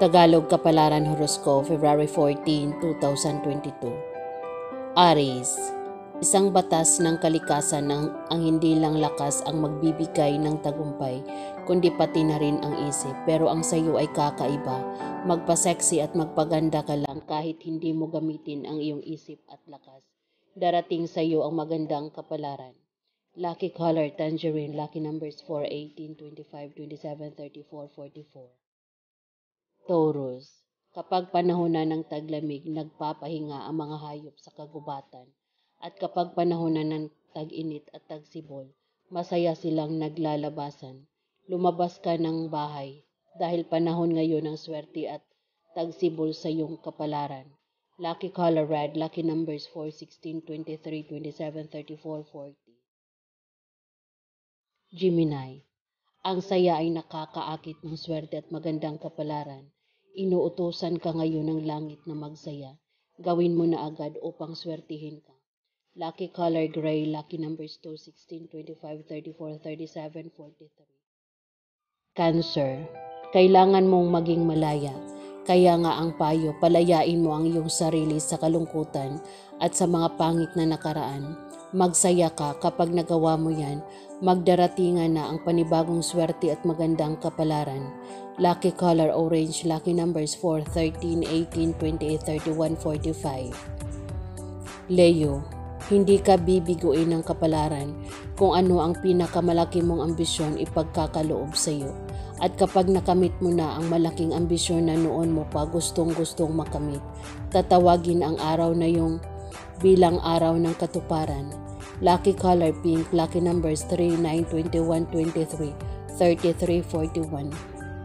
Tagalog Kapalaran Horoscope, February 14, 2022. Aries, isang batas ng kalikasan ng ang hindi lang lakas ang magbibigay ng tagumpay, kundi pati na rin ang isip. Pero ang sayo ay kakaiba. Magpa-sexy at magpaganda ka lang kahit hindi mo gamitin ang iyong isip at lakas. Darating sa iyo ang magandang kapalaran. Lucky color tangerine, lucky numbers 4, 18, 25, 27, 34, 44. Taurus, kapag panahon na ng taglamig, nagpapahinga ang mga hayop sa kagubatan. At kapag panahon na ng tag-init at tagsibol, masaya silang naglalabasan. Lumabas ka ng bahay dahil panahon ngayon ng swerte at tagsibol sa iyong kapalaran. Lucky color red, lucky numbers 4, 16, 23, 27, 34, 40. Gemini, ang saya ay nakakaakit ng swerte at magandang kapalaran. Inuutusan ka ngayon ng langit na magsaya. Gawin mo na agad upang swertihin ka. Lucky color gray, lucky numbers 2, 16, 25, 34, 37, 43. Cancer, kailangan mong maging malaya. Kaya nga ang payo, palayain mo ang iyong sarili sa kalungkutan at sa mga pangit na nakaraan. Magsaya ka kapag nagawa mo yan, magdaratingan na ang panibagong swerte at magandang kapalaran. Lucky color orange, lucky numbers 4, 13, 18, 28, 31, 45. Leo, hindi ka bibiguin ng kapalaran kung ano ang pinakamalaki mong ambisyon ipagkakaloob sa iyo. At kapag nakamit mo na ang malaking ambisyon na noon mo pa gustong-gustong makamit, tatawagin ang araw na yung bilang araw ng katuparan. Lucky color pink, lucky numbers 3, 9, 21, 23, 33, 41.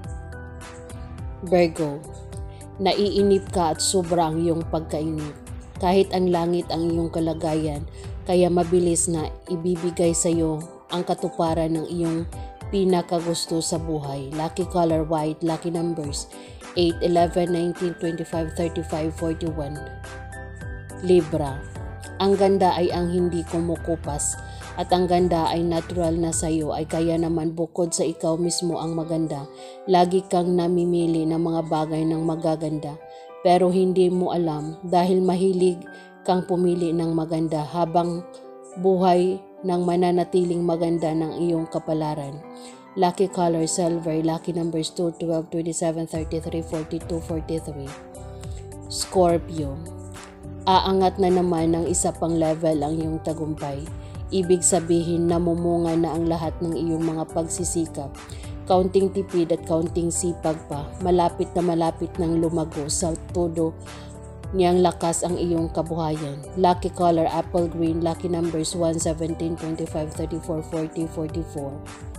Virgo, naiinip ka at sobra ang iyong pagkainip. Kahit ang langit ang iyong kalagayan, kaya mabilis na ibibigay sa iyo ang katuparan ng iyong pinakagusto sa buhay. Lucky color white, lucky numbers 8, 11, 19, 25, 35, 41. Libra, ang ganda ay ang hindi kumukupas at ang ganda ay natural na sa iyo ay kaya naman bukod sa ikaw mismo ang maganda, lagi kang namimili ng mga bagay ng magaganda pero hindi mo alam dahil mahilig kang pumili ng maganda habang buhay ng mananatiling maganda ng iyong kapalaran. Lucky color silver, lucky numbers 2, 12, 27, 33, 42, 43. Scorpio, aangat na naman ng isa pang level ang iyong tagumpay. Ibig sabihin namumunga na ang lahat ng iyong mga pagsisikap. Kaunting tipid at kaunting sipag pa, malapit ng lumago sa todo niyang lakas ang iyong kabuhayan. Lucky color apple green, lucky numbers 1, 17, 25, 34, 40, 44.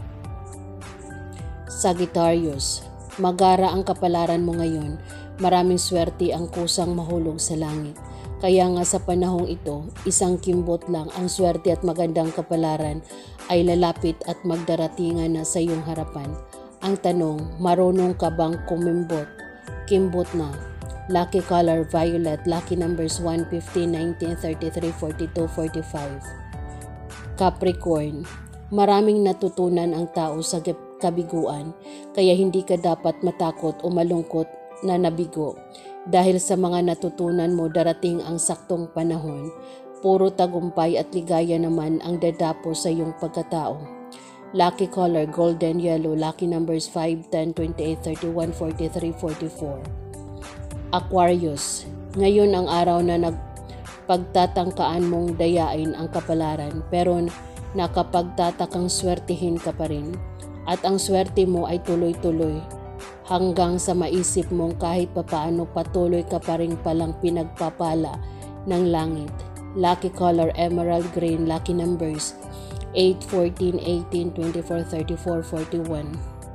Sagittarius, magara ang kapalaran mo ngayon. Maraming swerte ang kusang mahulog sa langit. Kaya nga sa panahong ito, isang kimbot lang ang swerte at magandang kapalaran ay lalapit at magdaratingan na sa iyong harapan. Ang tanong, marunong ka bang kumimbot? Kimbot na. Lucky color violet, lucky numbers 1, 15, 19, 33, 42, 45. Capricorn, maraming natutunan ang tao sa kabiguan, kaya hindi ka dapat matakot o malungkot na nabigo. Dahil sa mga natutunan mo, darating ang saktong panahon. Puro tagumpay at ligaya naman ang dadapo sa iyong pagkatao. Lucky color golden yellow, lucky numbers 5, 10, 28, 31, 43, 44. Aquarius, ngayon ang araw na nagpagtatangkaan mong dayain ang kapalaran pero nakapagtatakang swertihin ka pa rin. At ang swerte mo ay tuloy-tuloy hanggang sa maisip mong kahit papaano patuloy ka pa rin palang pinagpapala ng langit. Lucky color emerald green, lucky numbers 8, 14, 18, 24, 34, 41.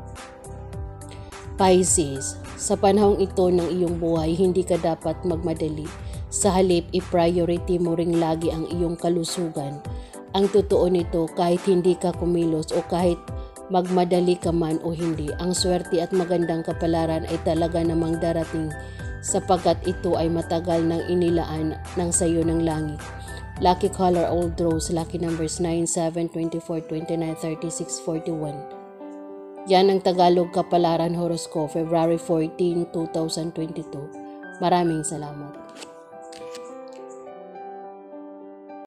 Pisces, sa panahong ito ng iyong buhay, hindi ka dapat magmadali. Sa halip, i-priority mo ring lagi ang iyong kalusugan. Ang totoo nito, kahit hindi ka kumilos o kahit magmadali ka man o hindi, ang swerte at magandang kapalaran ay talaga namang darating sapagkat ito ay matagal nang inilaan ng sayo ng langit. Lucky color old rose, lucky numbers 9, 7, 24, 29, 36, 41. Yan ang Tagalog Kapalaran Horoscope, February 14, 2022. Maraming salamat.